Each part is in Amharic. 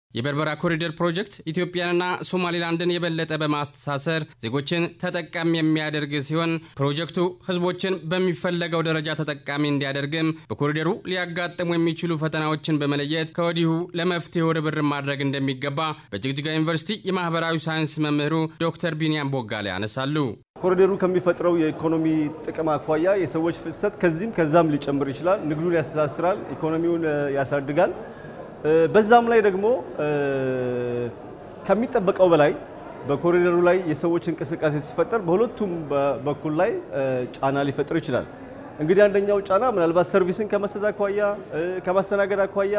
የበርበራ ኮሪደር ፕሮጀክት ኢትዮጵያንና ሶማሊላንድን የበለጠ በማስተሳሰር ዜጎችን ተጠቃሚ የሚያደርግ ሲሆን ፕሮጀክቱ ህዝቦችን በሚፈለገው ደረጃ ተጠቃሚ እንዲያደርግም በኮሪደሩ ሊያጋጥሙ የሚችሉ ፈተናዎችን በመለየት ከወዲሁ ለመፍትሄው ርብርብ ማድረግ እንደሚገባ በጅግጅጋ ዩኒቨርሲቲ የማህበራዊ ሳይንስ መምህሩ ዶክተር ቢኒያም ቦጋለ ያነሳሉ። ኮሪደሩ ከሚፈጥረው የኢኮኖሚ ጥቅም አኳያ የሰዎች ፍሰት ከዛም ሊጨምር ይችላል፣ ንግዱን ያስተሳስራል፣ ኢኮኖሚውን ያሳድጋል። በዛም ላይ ደግሞ ከሚጠበቀው በላይ በኮሪደሩ ላይ የሰዎች እንቅስቃሴ ሲፈጠር በሁለቱም በኩል ላይ ጫና ሊፈጥር ይችላል። እንግዲህ አንደኛው ጫና ምናልባት ሰርቪስን ከመስጠት አኳያ ከማስተናገድ አኳያ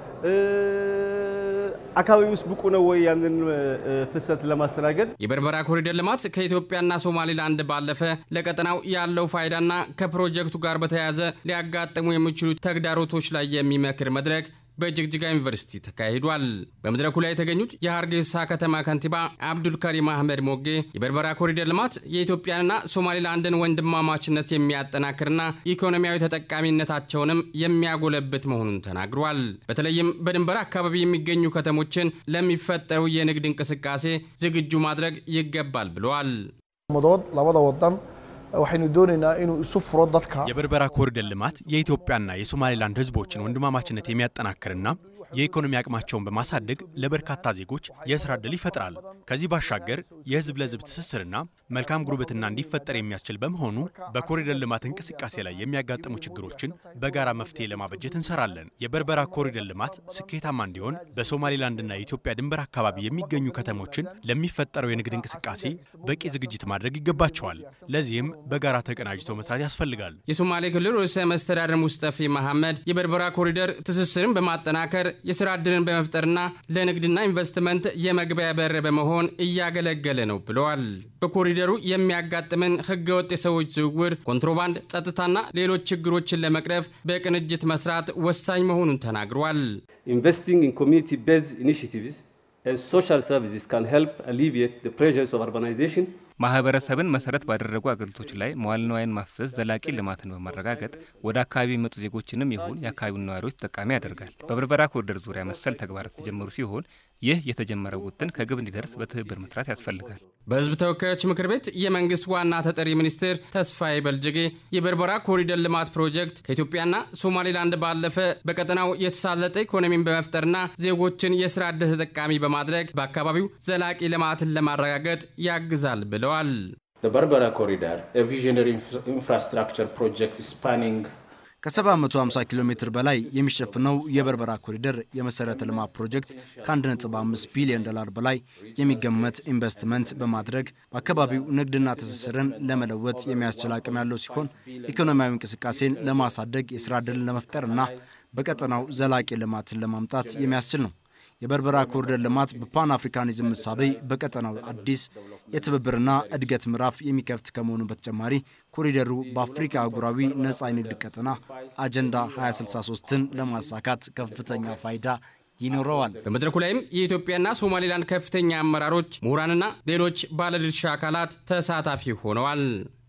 አካባቢ ውስጥ ብቁ ነው ወይ ያንን ፍሰት ለማስተናገድ። የበርበራ ኮሪደር ልማት ከኢትዮጵያና ሶማሊላንድ ባለፈ ለቀጠናው ያለው ፋይዳና ከፕሮጀክቱ ጋር በተያያዘ ሊያጋጥሙ የሚችሉ ተግዳሮቶች ላይ የሚመክር መድረክ በጅግጅጋ ዩኒቨርሲቲ ተካሂዷል። በመድረኩ ላይ የተገኙት የሃርጌሳ ከተማ ከንቲባ አብዱል ከሪም አህመድ ሞጌ የበርበራ ኮሪደር ልማት የኢትዮጵያንና ሶማሊላንድን ወንድማማችነት የሚያጠናክርና ኢኮኖሚያዊ ተጠቃሚነታቸውንም የሚያጎለብት መሆኑን ተናግሯል። በተለይም በድንበር አካባቢ የሚገኙ ከተሞችን ለሚፈጠሩ የንግድ እንቅስቃሴ ዝግጁ ማድረግ ይገባል ብለዋል። waxaynu doonaynaa inuu isu furo dadka የበርበራ ኮሪደር ልማት የኢትዮጵያና የሶማሊላንድ ህዝቦችን ወንድማማችነት የሚያጠናክርና የኢኮኖሚ አቅማቸውን በማሳደግ ለበርካታ ዜጎች የሥራ ዕድል ይፈጥራል። ከዚህ ባሻገር የህዝብ ለህዝብ ትስስርና መልካም ጉርብትና እንዲፈጠር የሚያስችል በመሆኑ በኮሪደር ልማት እንቅስቃሴ ላይ የሚያጋጥሙ ችግሮችን በጋራ መፍትሄ ለማበጀት እንሰራለን። የበርበራ ኮሪደር ልማት ስኬታማ እንዲሆን በሶማሊላንድና የኢትዮጵያ ድንበር አካባቢ የሚገኙ ከተሞችን ለሚፈጠረው የንግድ እንቅስቃሴ በቂ ዝግጅት ማድረግ ይገባቸዋል። ለዚህም በጋራ ተቀናጅተው መስራት ያስፈልጋል። የሶማሌ ክልል ርዕሰ መስተዳድር ሙስጠፌ መሐመድ የበርበራ ኮሪደር ትስስርን በማጠናከር የሥራ ዕድልን በመፍጠርና ለንግድና ኢንቨስትመንት የመግቢያ በር በመሆን እያገለገለ ነው ብለዋል። በኮሪደሩ የሚያጋጥመን ህገወጥ የሰዎች ዝውውር፣ ኮንትሮባንድ፣ ጸጥታና ሌሎች ችግሮችን ለመቅረፍ በቅንጅት መስራት ወሳኝ መሆኑን ተናግሯል። Investing in community-based initiatives and social services can help alleviate the pressures of urbanization. ማህበረሰብን መሰረት ባደረጉ አገልግሎቶች ላይ መዋዕለ ንዋይን ማፍሰስ ዘላቂ ልማትን በማረጋገጥ ወደ አካባቢ የሚመጡ ዜጎችንም ይሁን የአካባቢውን ነዋሪዎች ተጠቃሚ ያደርጋል። በበርበራ ኮሪደር ዙሪያ መሰል ተግባራት ተጀመሩ ሲሆን ይህ የተጀመረው ውጥን ከግብ እንዲደርስ በትብብር መስራት ያስፈልጋል። በህዝብ ተወካዮች ምክር ቤት የመንግስት ዋና ተጠሪ ሚኒስትር ተስፋዬ በልጅጌ የበርበራ ኮሪደር ልማት ፕሮጀክት ከኢትዮጵያና ሶማሊላንድ ባለፈ በቀጠናው የተሳለጠ ኢኮኖሚን በመፍጠርና ዜጎችን የሥራ ዕድል ተጠቃሚ በማድረግ በአካባቢው ዘላቂ ልማትን ለማረጋገጥ ያግዛል ብለዋል። The Berbera Corridor, a visionary infrastructure project spanning ከ750 ኪሎ ሜትር በላይ የሚሸፍነው የበርበራ ኮሪደር የመሰረተ ልማት ፕሮጀክት ከ1.5 ቢሊዮን ዶላር በላይ የሚገመት ኢንቨስትመንት በማድረግ በአካባቢው ንግድና ትስስርን ለመለወጥ የሚያስችል አቅም ያለው ሲሆን ኢኮኖሚያዊ እንቅስቃሴን ለማሳደግ የሥራ ዕድልን ለመፍጠርና በቀጠናው ዘላቂ ልማትን ለማምጣት የሚያስችል ነው። የበርበራ ኮሪደር ልማት በፓን አፍሪካኒዝም መሳቤ በቀጠናው አዲስ የትብብርና እድገት ምዕራፍ የሚከፍት ከመሆኑ በተጨማሪ ኮሪደሩ በአፍሪካ አህጉራዊ ነፃ የንግድ ቀጠና አጀንዳ 2063ን ለማሳካት ከፍተኛ ፋይዳ ይኖረዋል። በመድረኩ ላይም የኢትዮጵያና ሶማሊላንድ ከፍተኛ አመራሮች፣ ምሁራንና ሌሎች ባለድርሻ አካላት ተሳታፊ ሆነዋል።